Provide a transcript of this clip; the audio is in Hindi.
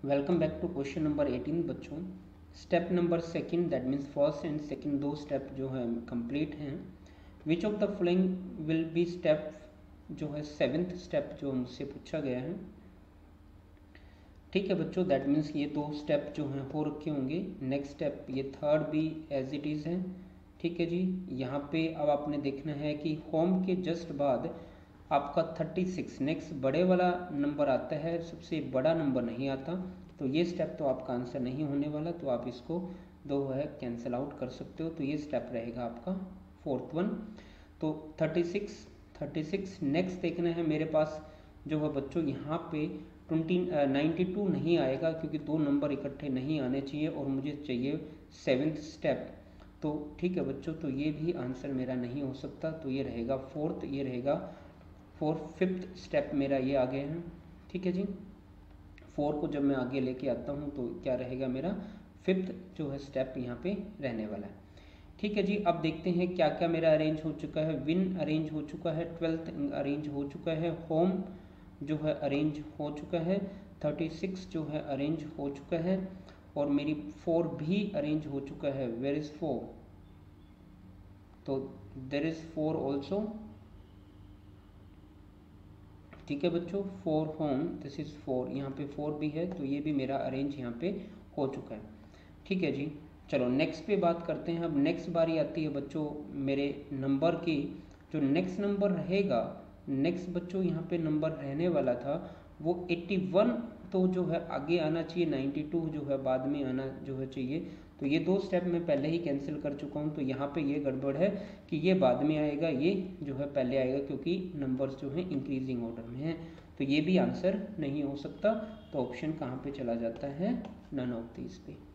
Welcome back to question number 18 बच्चों। Step number second that means first and second दो स्टेप जो है कंप्लीट हैं। Which of the following will be step जो है सेवेंथ स्टेप जो मुझसे पूछा गया है। ठीक है बच्चों, दैट मीन्स ये दो स्टेप जो हैं हो रखे होंगे। नेक्स्ट स्टेप ये थर्ड भी एज इट इज़ है। ठीक है जी, यहाँ पे अब आपने देखना है कि होम के जस्ट बाद आपका 36 नेक्स्ट बड़े वाला नंबर आता है, सबसे बड़ा नंबर नहीं आता, तो ये स्टेप तो आपका आंसर नहीं होने वाला, तो आप इसको दो है कैंसिल आउट कर सकते हो। तो ये स्टेप रहेगा आपका फोर्थ वन। तो 36 नेक्स्ट देखना है मेरे पास जो है बच्चों, यहाँ पे 92 नहीं आएगा क्योंकि दो नंबर इकट्ठे नहीं आने चाहिए और मुझे चाहिए सेवेंथ स्टेप। तो ठीक है बच्चों, तो ये भी आंसर मेरा नहीं हो सकता, तो ये रहेगा फोर्थ, ये रहेगा फिफ्थ स्टेप मेरा ये आगे है। ठीक है जी, फोर को जब मैं आगे लेके आता हूँ तो क्या रहेगा मेरा फिफ्थ जो है स्टेप यहाँ पे रहने वाला है। ठीक है जी, अब देखते हैं क्या क्या मेरा अरेंज हो चुका है। विन अरेंज हो चुका है, 12th अरेंज हो चुका है, होम जो है अरेंज हो चुका है, 36 जो है अरेंज हो चुका है और मेरी 4 भी अरेंज हो चुका है। Where is 4? तो देयर इज 4 ऑल्सो। ठीक है बच्चों, 4 होम, दिस इज 4, यहाँ पे 4 भी है, तो ये भी मेरा अरेंज यहाँ पे हो चुका है। ठीक है जी, चलो नेक्स्ट पे बात करते हैं। अब नेक्स्ट बारी आती है बच्चों मेरे नंबर की। जो नेक्स्ट नंबर रहेगा, नेक्स्ट बच्चों यहाँ पे नंबर रहने वाला था वो 81, तो जो है आगे आना चाहिए, 92 जो है बाद में आना जो है चाहिए। तो ये दो स्टेप मैं पहले ही कैंसिल कर चुका हूँ, तो यहाँ पे ये गड़बड़ है कि ये बाद में आएगा, ये जो है पहले आएगा क्योंकि नंबर्स जो हैं इंक्रीजिंग ऑर्डर में है, तो ये भी आंसर नहीं हो सकता। तो ऑप्शन कहाँ पे चला जाता है? नन ऑफ दीज पे।